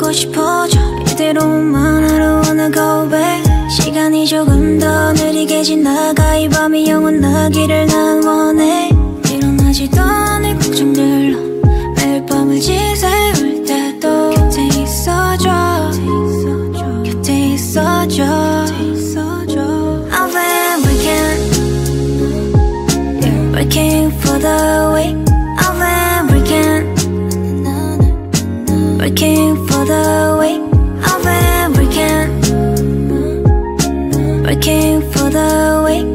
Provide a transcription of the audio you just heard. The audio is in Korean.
하고 싶어져 이대로만 하루 wanna go back 시간이 조금 더 느리게 지나가 이 밤이 영원하기를 난 원해 일어나지도 않을 걱정들로 매일 밤을 지새울 때도 곁에 있어줘 곁에 있어줘 I've been working for the week I've been working for the week I've been working for the week